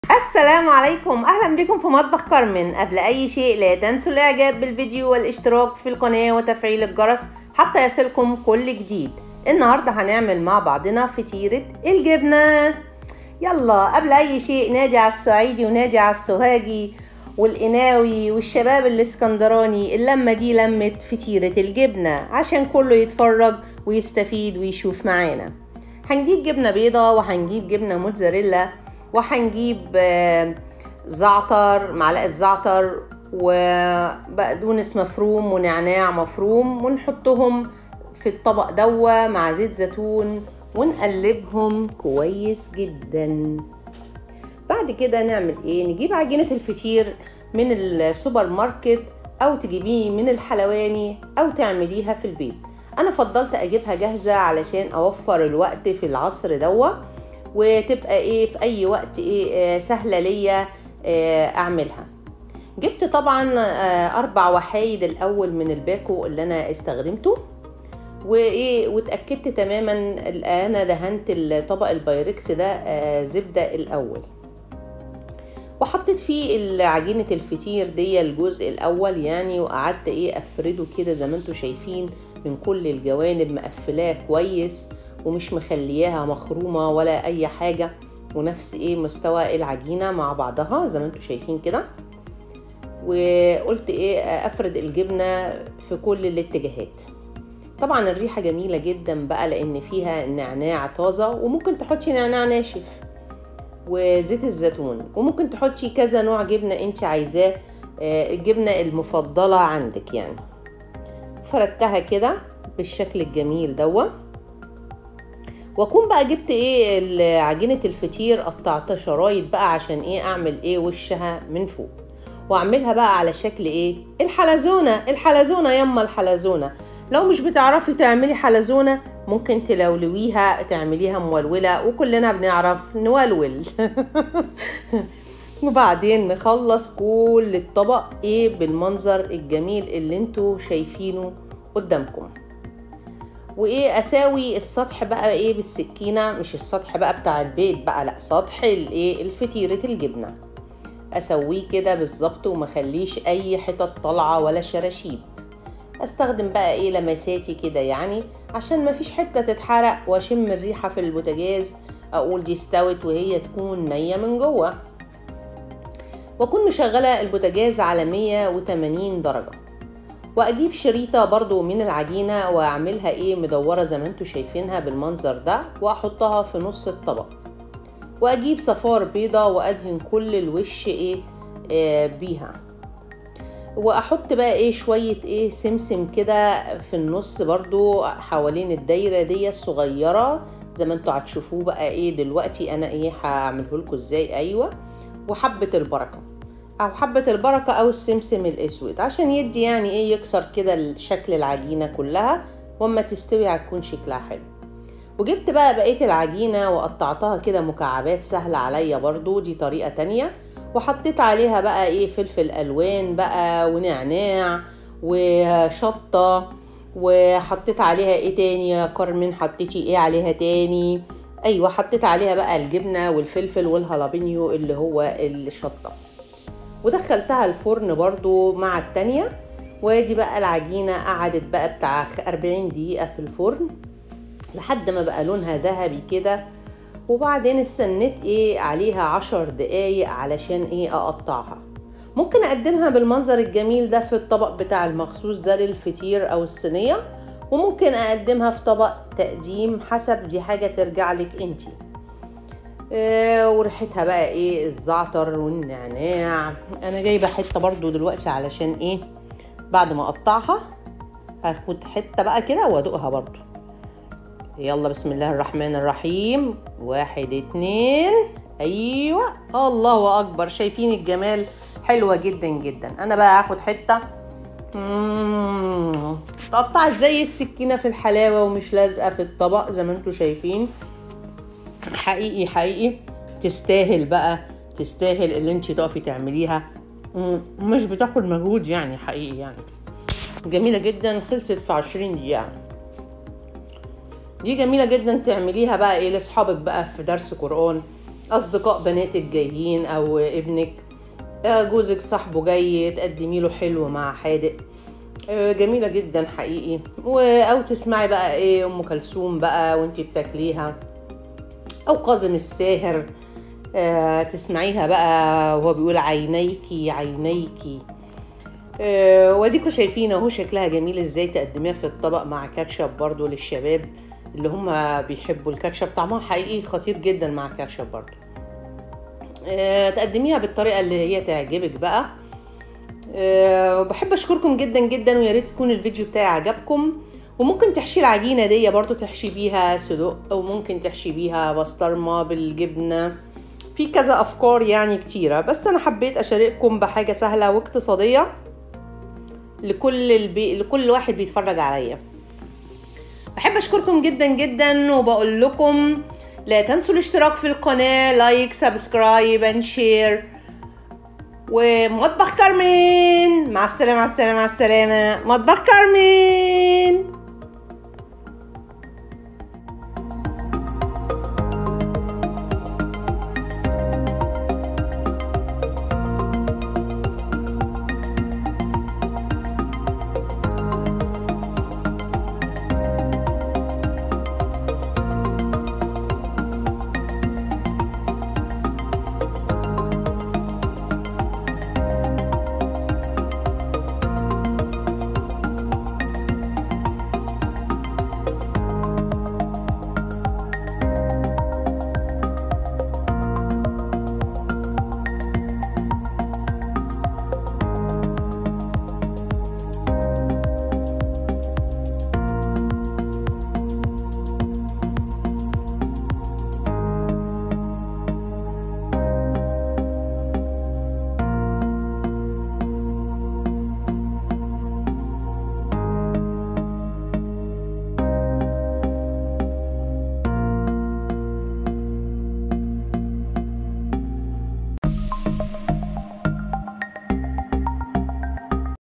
السلام عليكم، اهلا بكم في مطبخ كارمن. قبل اي شيء لا تنسوا الاعجاب بالفيديو والاشتراك في القناة وتفعيل الجرس حتى يصلكم كل جديد. النهاردة هنعمل مع بعضنا فطيرة الجبنة. يلا قبل اي شيء نادي على الصعيدي ونادي على السوهاجي والقناوي والشباب الاسكندراني، اللمة دي لمة فطيرة الجبنة عشان كله يتفرج ويستفيد ويشوف معانا. هنجيب جبنة بيضة وهنجيب جبنة موتزاريلا وهنجيب زعتر، معلقة زعتر وبقدونس مفروم ونعناع مفروم، ونحطهم في الطبق دوا مع زيت زيتون ونقلبهم كويس جدا. بعد كده نعمل ايه؟ نجيب عجينة الفطير من السوبر ماركت او تجيبيه من الحلواني او تعمليها في البيت. انا فضلت اجيبها جاهزة علشان اوفر الوقت في العصر دوا، وتبقى ايه في اي وقت ايه سهلة ليا اعملها. جبت طبعا 4 وحايد الاول من الباكو اللي انا استخدمته، وايه واتأكدت تماما. انا دهنت الطبق البايركس ده زبدة الاول، وحطيت فيه عجينة الفطير دي الجزء الاول يعني، وقعدت ايه افرده كده زي ما انتم شايفين من كل الجوانب، مقفلاه كويس ومش مخلياها مخرومة ولا اي حاجة، ونفس ايه مستوى العجينة مع بعضها زي ما انتم شايفين كده. وقلت ايه افرد الجبنة في كل الاتجاهات. طبعا الريحة جميلة جدا بقى لان فيها نعناع طازة، وممكن تحطي نعناع ناشف وزيت الزيتون، وممكن تحطي كذا نوع جبنة انت عايزاه، الجبنة المفضلة عندك يعني. فردتها كده بالشكل الجميل دوا، واكون بقى جبت ايه عجينة الفطير قطعتها شرايط بقى عشان ايه اعمل ايه وشها من فوق، واعملها بقى على شكل ايه الحلزونة يما الحلزونة. لو مش بتعرفي تعملي حلزونة ممكن تلولويها تعمليها مولولة، وكلنا بنعرف نولول. وبعدين نخلص كل الطبق ايه بالمنظر الجميل اللي انتوا شايفينه قدامكم. وايه اساوي السطح بقى ايه بالسكينة، مش السطح بقى بتاع البيت بقى، لا سطح الايه الفطيرة الجبنة، اسويه كده بالظبط ومخليش اي حتت طالعة ولا شراشيب. استخدم بقى ايه لمساتي كده يعني عشان مفيش حتة تتحرق، واشم الريحة في البوتاجاز اقول دي استوت وهي تكون نية من جوه. واكون مشغلة البوتاجاز على 180 درجة، واجيب شريطة برضو من العجينة واعملها ايه مدورة زي ما انتوا شايفينها بالمنظر ده، واحطها في نص الطبق، واجيب صفار بيضة وادهن كل الوش ايه بيها، واحط بقى ايه شوية ايه سمسم كده في النص برضو حوالين الدايرة دي الصغيرة زي ما انتوا هتشوفوه بقى ايه دلوقتي انا ايه هعمله لكم ازاي. ايوه، وحبة البركة او حبة البركة او السمسم الاسود عشان يدي يعني ايه يكسر كده شكل العجينة كلها، واما تستوي هتكون شكلها حلو. وجبت بقى بقية العجينة وقطعتها كده مكعبات سهلة عليا برضو، دي طريقة تانية. وحطيت عليها بقى ايه فلفل الوان بقى ونعناع وشطة، وحطيت عليها ايه تاني يا كارمن؟ حطيتي ايه عليها تاني؟ ايوه حطيت عليها بقى الجبنة والفلفل والهالابينيو اللي هو الشطة، ودخلتها الفرن برضو مع التانية. وادي بقى العجينة قعدت بقى بتاع 40 دقيقة في الفرن لحد ما بقى لونها ذهبي كده. وبعدين استنيت ايه عليها 10 دقايق علشان ايه اقطعها. ممكن اقدمها بالمنظر الجميل ده في الطبق بتاع المخصوص ده للفطير او الصينية، وممكن اقدمها في طبق تقديم حسب، دي حاجة ترجع لك انتي. وريحتها بقى ايه الزعتر والنعناع. انا جايبة حتة برضو دلوقتي علشان ايه بعد ما اقطعها هاخد حتة بقى كده وادوقها برضو. يلا بسم الله الرحمن الرحيم، 1 2 ايوه الله اكبر، شايفين الجمال؟ حلوة جدا جدا. انا بقى هاخد حتة تقطعت زي السكينة في الحلاوة ومش لازقة في الطبق زي ما انتوا شايفين. حقيقي حقيقي تستاهل بقى، تستاهل اللي انتي تقفي تعمليها، مش بتاخد مجهود يعني، حقيقي يعني جميلة جدا. خلصت في 20 دقيقة. دي جميلة جدا تعمليها بقى ايه لاصحابك بقى في درس قرآن، اصدقاء بناتك جايين او ابنك، جوزك صاحبه جاي، تقدمي له حلو مع حادق، جميله جدا حقيقي. او تسمعي بقى ايه ام كلثوم بقى وانتي بتاكليها، او كاظم الساهر تسمعيها بقى وهو بيقول عينيكي عينيكي. واديكوا شايفين اهو شكلها جميل ازاي. تقدميها في الطبق مع كاتشب برضو للشباب اللي هم بيحبوا الكاتشب، طعمها حقيقي خطير جدا مع كاتشب برضو. تقدميها بالطريقة اللي هي تعجبك بقى. وبحب اشكركم جدا جدا، ويا ريت يكون الفيديو بتاعي عجبكم. وممكن تحشي العجينة دي برضو، تحشي بيها صدق، او ممكن تحشي بيها بسطرمة بالجبنة، في كذا افكار يعني كتيرة، بس انا حبيت اشارككم بحاجة سهلة واقتصادية لكل واحد بيتفرج عليا. بحب اشكركم جدا جدا، وبقول لكم لا تنسوا الاشتراك في القناة، لايك سبسكرايب اند شير. ومطبخ كارمن، مع السلامة مع السلامة مع السلامة، مطبخ كارمن.